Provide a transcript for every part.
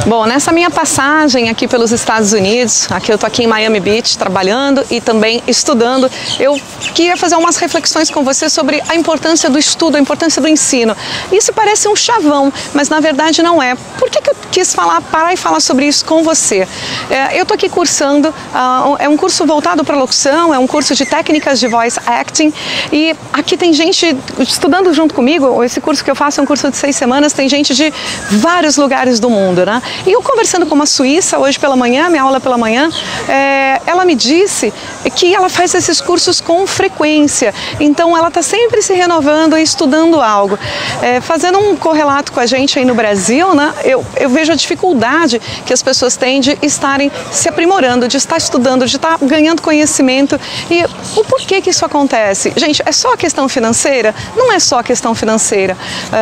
Bom, nessa minha passagem aqui pelos Estados Unidos, aqui eu tô aqui em Miami Beach trabalhando e também estudando, eu queria fazer umas reflexões com você sobre a importância do estudo, a importância do ensino. Isso parece um chavão, mas na verdade não é. Por que eu quis parar e falar sobre isso com você? Eu tô aqui cursando, é um curso voltado para locução, é um curso de técnicas de voice acting e aqui tem gente estudando junto comigo. Esse curso que eu faço é um curso de 6 semanas, tem gente de vários lugares do mundo, né? E eu conversando com uma suíça hoje pela manhã, minha aula pela manhã, ela me disse que ela faz esses cursos com frequência, então ela está sempre se renovando e estudando algo. Fazendo um correlato com a gente aí no Brasil, né, eu vejo a dificuldade que as pessoas têm de estarem se aprimorando, de estar estudando, de estar ganhando conhecimento. E o porquê que isso acontece? Gente, é só a questão financeira? Não é só a questão financeira.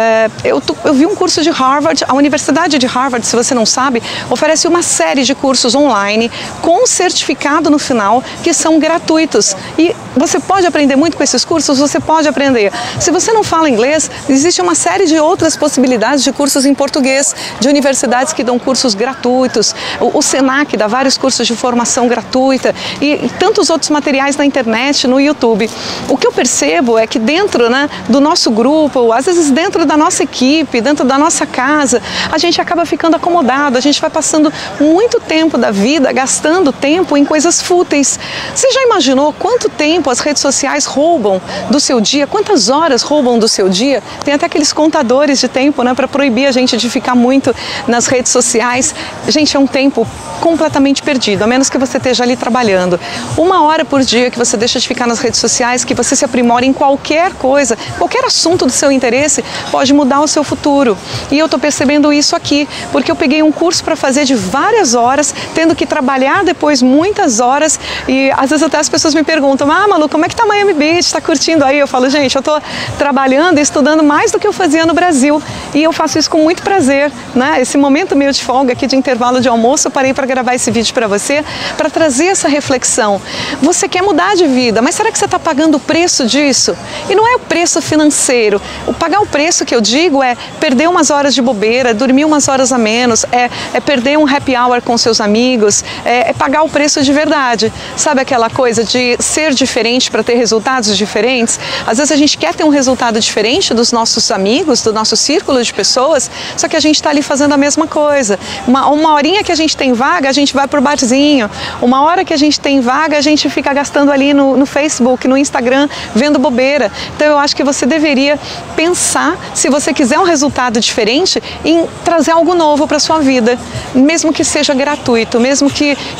Eu vi um curso de Harvard, a Universidade de Harvard, se você não sabe, oferece uma série de cursos online com certificado no final que são gratuitos. E você pode aprender muito com esses cursos, você pode aprender. Se você não fala inglês, existe uma série de outras possibilidades de cursos em português, de universidades que dão cursos gratuitos. O Senac dá vários cursos de formação gratuita e tantos outros materiais na internet, no YouTube. O que eu percebo é que dentro, né, do nosso grupo, às vezes dentro da nossa equipe, dentro da nossa casa, a gente acaba ficando acomodado, a gente vai passando muito tempo da vida gastando tempo em coisas fúteis. Você já imaginou quanto tempo as redes sociais roubam do seu dia? Quantas horas roubam do seu dia? Tem até aqueles contadores de tempo, né, para proibir a gente de ficar muito nas redes sociais. Gente, é um tempo completamente perdido, a menos que você esteja ali trabalhando. 1 hora por dia que você deixa de ficar nas redes sociais, que você se aprimora em qualquer coisa, qualquer assunto do seu interesse, pode mudar o seu futuro. E eu estou percebendo isso aqui, porque eu peguei um curso para fazer de várias horas, tendo que trabalhar depois muitas horas, e às vezes até as pessoas me perguntam: Malu, como é que tá Miami Beach? Tá curtindo aí? Eu falo: gente, eu tô trabalhando e estudando mais do que eu fazia no Brasil, e eu faço isso com muito prazer, né? Esse momento meio de folga aqui de intervalo de almoço, eu parei para gravar esse vídeo para você, para trazer essa reflexão. Você quer mudar de vida, mas será que você está pagando o preço disso? E não é o preço financeiro. Pagar o preço que eu digo é perder umas horas de bobeira, dormir umas horas a menos, é perder um happy hour com seus amigos, é pagar o preço de verdade. Sabe aquela coisa de ser diferente para ter resultados diferentes? Às vezes a gente quer ter um resultado diferente dos nossos amigos, do nosso círculo de pessoas, só que a gente está ali fazendo a mesma coisa. Uma horinha que a gente tem vaga, a gente vai pro barzinho. Uma hora que a gente tem vaga, a gente fica gastando ali no Facebook, no Instagram, vendo bobeira. Então eu acho que você deveria pensar, se você quiser um resultado diferente, em trazer algo novo para sua vida, mesmo que seja gratuito, mesmo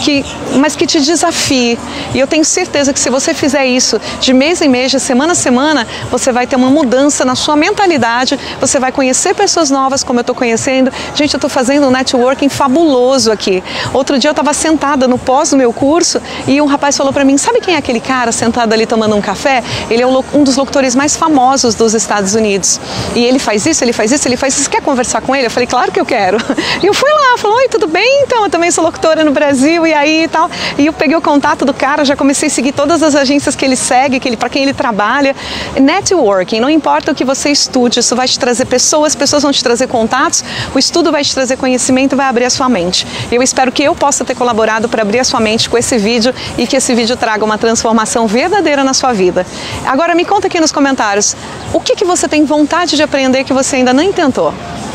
mas que te desafie. E eu tenho certeza que se você fizer isso de mês em mês, de semana a semana, você vai ter uma mudança na sua mentalidade, você vai conhecer pessoas novas como eu estou conhecendo. Gente, eu estou fazendo um networking fabuloso aqui. Outro dia eu estava sentada no pós do meu curso e um rapaz falou para mim: sabe quem é aquele cara sentado ali tomando um café? Ele é um dos locutores mais famosos dos Estados Unidos. E ele faz isso, ele faz isso, ele faz isso. Você quer conversar com ele? Eu falei: claro que eu quero. E eu fui lá, falou: oi, tudo bem? Então, eu também sou locutora no Brasil, e aí e tal. E eu peguei o contato do cara, já comecei a seguir todas as agências que ele segue, para quem ele trabalha. Networking, não importa o que você estude, isso vai te trazer pessoas vão te trazer contatos, o estudo vai te trazer conhecimento, vai abrir a sua mente. Eu espero que eu possa ter colaborado para abrir a sua mente com esse vídeo e que esse vídeo traga uma transformação verdadeira na sua vida. Agora me conta aqui nos comentários, o que você tem vontade de aprender que você ainda não tentou?